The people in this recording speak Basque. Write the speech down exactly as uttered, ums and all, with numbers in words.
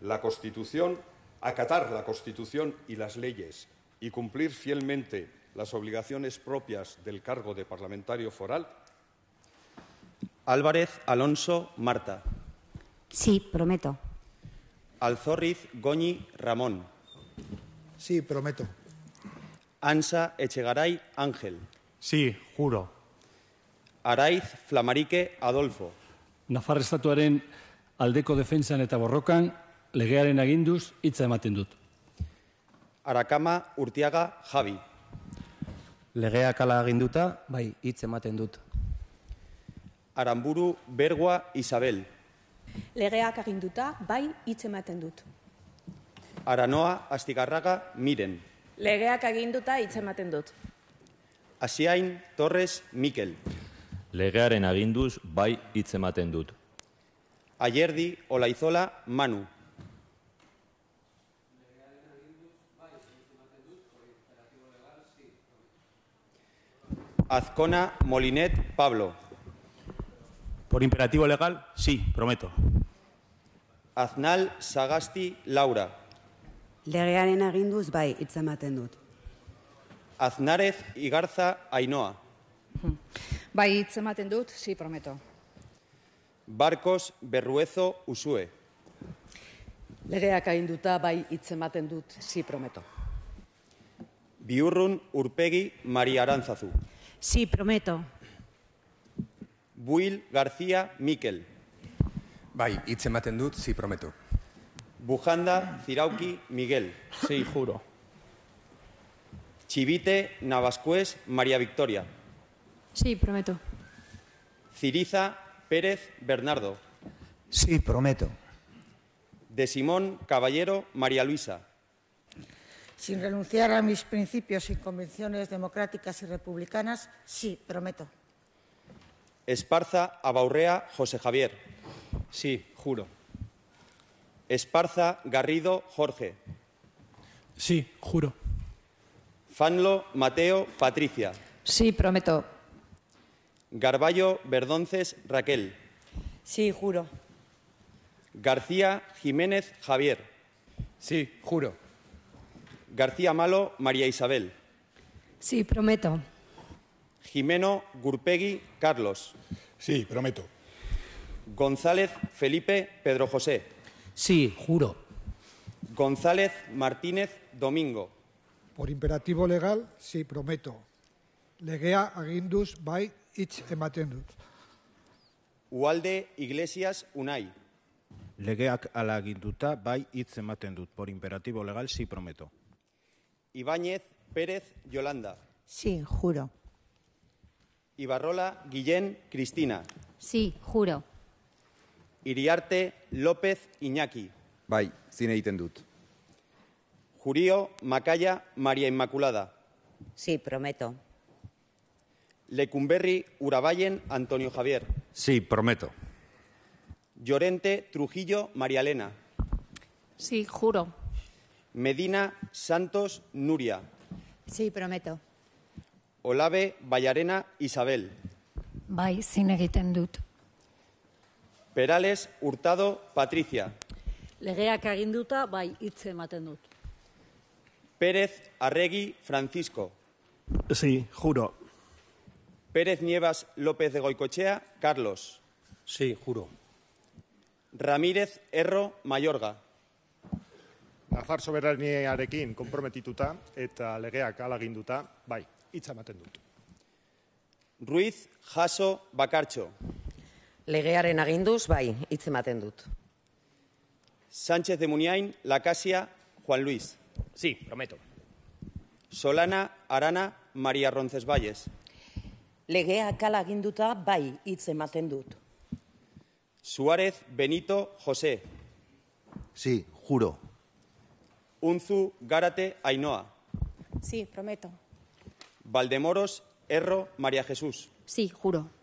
la Constitución, acatar la Constitución y las leyes y cumplir fielmente las obligaciones propias del cargo de parlamentario foral? Álvarez Alonso Marta. Sí, prometo. Alzorriz Goñi Ramón. Sí, prometo. Ansa Echegaray Ángel. Sí, juro. Araiz Flamarique Adolfo. Nafar estatuaren aldeko defentsan eta borrokan legearen aginduz hitza ematen dut. Arakama Urtiaga Javi. Legeak hala aginduta, bai, hitz ematen dut. Aramburu Bergua Isabel. Legeak aginduta, bai, hitz ematen dut. Aranoa Astigarraga Miren. Legeak aginduta, hitz ematen dut. Asiain Torres Mikel. Legearen aginduz, bai, hitz ematen dut. Ayerdi Olaizola Manu. Azcona Molinet Pablo. Por imperativo legal, sí, prometo. Aznal Sagasti Laura. Legearen aginduz bai hitz ematen dut. Aznarez Igarza Ainhoa. Bai hitz ematen dut, sí, prometo. Barkos Berruezo Usue. Legeak aginduta, bai hitz ematen dut, sí, prometo. Biurrun Urpegi Maria Arantzazu. Sí, prometo. Buil García Mikel. Bai, hitz ematen dut, sí, prometo. Bujanda Zirauki Miguel. Sí, juro. Chivite Navascués María Victoria. Sí, prometo. Ciriza Pérez Bernardo. Sí, prometo. De Simón Caballero María Luisa. Sin renunciar a mis principios y convicciones democráticas y republicanas, sí, prometo. Esparza Abaurrea José Javier. Sí, juro. Esparza Garrido Jorge. Sí, juro. Fanlo Mateo Patricia. Sí, prometo. Garballo Verdonces Raquel. Sí, juro. García Jiménez Javier. Sí, juro. García Malo María Isabel. Sí, prometo. Jimeno Gurpegui Carlos. Sí, prometo. González Felipe Pedro José. Sí, juro. González Martínez Domingo. Por imperativo legal, sí, prometo. Legea aginduz bai hitz ematen dut. Ualde Iglesias Unai. Legeak hala aginduta, bai, hitz ematen dut. Por imperativo legal, sí, prometo. Ibáñez Pérez Yolanda. Sí, juro. Ibarrola Guillén Cristina. Sí, juro. Iriarte López Iñaki. Bai, zine egiten dut. Jurío Macaya María Inmaculada. Sí, prometo. Lecumberri Urabayen Antonio Javier. Sí, prometo. Llorente Trujillo María Elena. Sí, juro. Medina Santos Nuria. Sí, prometo. Olave Vallarena Isabel. Bai, zin egiten dut. Perales Hurtado Patricia. Legeak aginduta, bai hitz ematen dut. Pérez Arregui Francisco. Sí, juro. Pérez Nievas López de Goicochea Carlos. Sí, juro. Ramírez Erro Mayorga. Nafar soberaniarekin konprometituta eta legeak hala aginduta, bai, hitz ematen dut. Ruiz Jaso Bakartxo. Legearen aginduz, bai, hitz ematen dut. Sánchez de Muniain Lacasia Juan Luis. Sí, prometo. Solana Arana María Roncesvalles. Legeak hala aginduta, bai, hitz ematen dut. Suárez Benito José. Sí, juro. Unzu Gárate Ainhoa. Sí, prometo. Valdemoros Erro María Jesús. Sí, juro.